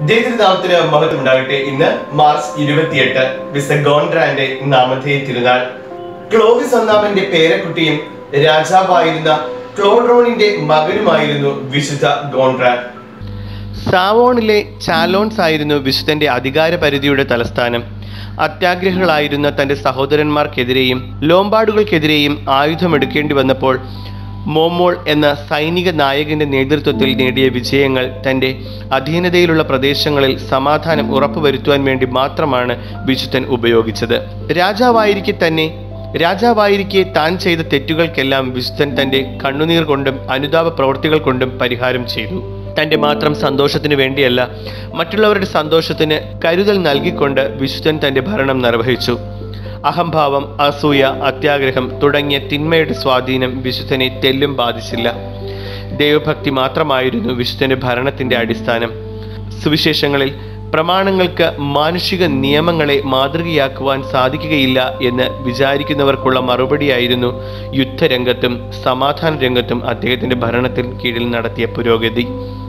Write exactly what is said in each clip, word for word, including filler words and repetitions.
ദൈവനാമത്തിന് മഹത്വം ഉണ്ടാകട്ടെ. ഇന്ന് മാർച്ച് ഇരുപത്തിയെട്ട് വിശുദ്ധ ഗോൺട്രാന്റെ നാമധേയ തിരുനാൾ. ക്ലോവിസ് ഒന്നാമന്റെ പേരക്കുട്ടിയും രാജാവായിരുന്ന ക്ലോഡ്രോണിന്റെ മകനുമായിരുന്നു വിശുദ്ധ ഗോൺട്രാൻ. സാവോണിലെ ചാലോൺസ് ആയിരുന്നു വിശുദ്ധന്റെ അധികാര പരിധിയുടെ തലസ്ഥാനം. അത്യാഗ്രഹികളായിരുന്ന തന്റെ സഹോദരന്മാർക്കെതിരെയും ലോംബാർഡുകൾക്കെതിരെയും ആയുധമെടുക്കേണ്ടി വന്നപ്പോൾ മോമോൾ എന്ന സൈനിക നായകന്റെ നേതൃത്വത്തിൽ നേടിയ വിജയങ്ങൾ തൻ്റെ അധീനതയിലുള്ള പ്രദേശങ്ങളിൽ സമാധാനം ഉറപ്പുവരുത്തുവാൻ വേണ്ടി മാത്രമാണ് വിശുദ്ധൻ ഉപയോഗിച്ചത്. രാജാവായിരിക്കെ തന്നെ രാജാവായിരിക്കെ താൻ ചെയ്ത തെറ്റുകൾക്കെല്ലാം വിശുദ്ധൻ തൻ്റെ കണ്ണുനീർ കൊണ്ടും അനുതാപ പ്രവൃത്തികൾ കൊണ്ടും പരിഹാരം ചെയ്തു. തൻ്റെ മാത്രം സന്തോഷത്തിന് വേണ്ടിയല്ല, മറ്റുള്ളവരുടെ സന്തോഷത്തിന് കരുതൽ നൽകിക്കൊണ്ട് വിശുദ്ധൻ തൻ്റെ ഭരണം നിർവഹിച്ചു. അഹംഭാവം, അസൂയ, അത്യാഗ്രഹം തുടങ്ങിയ തിന്മയുടെ സ്വാധീനം വിശുദ്ധനെ തെല്ലും ബാധിച്ചില്ല. ദൈവഭക്തി മാത്രമായിരുന്നു വിശുദ്ധന്റെ ഭരണത്തിന്റെ അടിസ്ഥാനം. സുവിശേഷങ്ങളിൽ പ്രമാണങ്ങൾക്ക് മാനുഷിക നിയമങ്ങളെ മാതൃകയാക്കുവാൻ സാധിക്കുകയില്ല എന്ന് വിചാരിക്കുന്നവർക്കുള്ള മറുപടിയായിരുന്നു യുദ്ധരംഗത്തും സമാധാന രംഗത്തും അദ്ദേഹത്തിന്റെ ഭരണത്തിന് കീഴിൽ നടത്തിയ പുരോഗതി.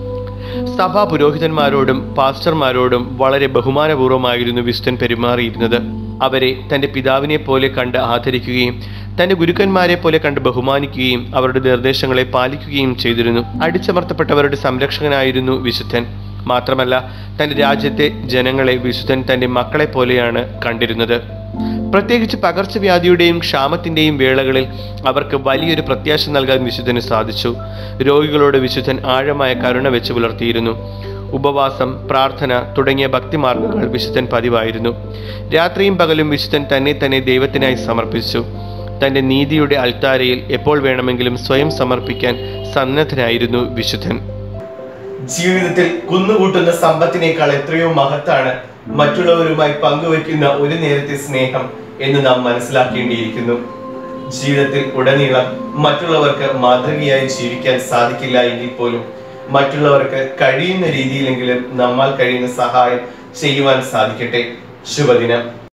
സഭാ പുരോഹിതന്മാരോടും പാസ്റ്റർമാരോടും വളരെ ബഹുമാനപൂർവ്വമായിരുന്നു വിശുദ്ധൻ പെരുമാറിയിരുന്നത്. അവരെ തൻ്റെ പിതാവിനെ പോലെ കണ്ട് ആദരിക്കുകയും തൻ്റെ ഗുരുക്കന്മാരെ പോലെ കണ്ട് ബഹുമാനിക്കുകയും അവരുടെ നിർദ്ദേശങ്ങളെ പാലിക്കുകയും ചെയ്തിരുന്നു. അടിച്ചമർത്തപ്പെട്ടവരുടെ സംരക്ഷകനായിരുന്നു വിശുദ്ധൻ. മാത്രമല്ല, തൻ്റെ രാജ്യത്തെ ജനങ്ങളെ വിശുദ്ധൻ തൻ്റെ മക്കളെ പോലെയാണ് കണ്ടിരുന്നത്. പ്രത്യേകിച്ച് പകർച്ചവ്യാധിയുടെയും ക്ഷാമത്തിൻ്റെയും വേളകളിൽ അവർക്ക് വലിയൊരു പ്രത്യാശ നൽകാൻ വിശുദ്ധന് സാധിച്ചു. രോഗികളോട് വിശുദ്ധൻ ആഴമായ കരുണ വെച്ച് പുലർത്തിയിരുന്നു. ഉപവാസം, പ്രാർത്ഥന തുടങ്ങിയ ഭക്തിമാർഗങ്ങൾ വിശുദ്ധൻ പതിവായിരുന്നു. രാത്രിയും പകലും വിശുദ്ധൻ തന്നെ തന്നെ ദൈവത്തിനായി സമർപ്പിച്ചു. തൻ്റെ നീതിയുടെ അൾത്താരയിൽ എപ്പോൾ വേണമെങ്കിലും സ്വയം സമർപ്പിക്കാൻ സന്നദ്ധനായിരുന്നു വിശുദ്ധൻ. ജീവിതത്തിൽ കുന്നുകൂട്ടുന്ന സമ്പത്തിനേക്കാൾ എത്രയോ മഹത്താണ് മറ്റുള്ളവരുമായി പങ്കുവയ്ക്കുന്ന ഒരു നേരത്തെ സ്നേഹം എന്ന് നാം മനസ്സിലാക്കേണ്ടിയിരിക്കുന്നു. ജീവിതത്തിൽ ഉടനീളം മറ്റുള്ളവർക്ക് മാതൃകയായി ജീവിക്കാൻ സാധിക്കില്ല എങ്കിൽ പോലും മറ്റുള്ളവർക്ക് കഴിയുന്ന രീതിയിലെങ്കിലും നമ്മാൽ കഴിയുന്ന സഹായം ചെയ്യുവാൻ സാധിക്കട്ടെ. ശുഭദിനം.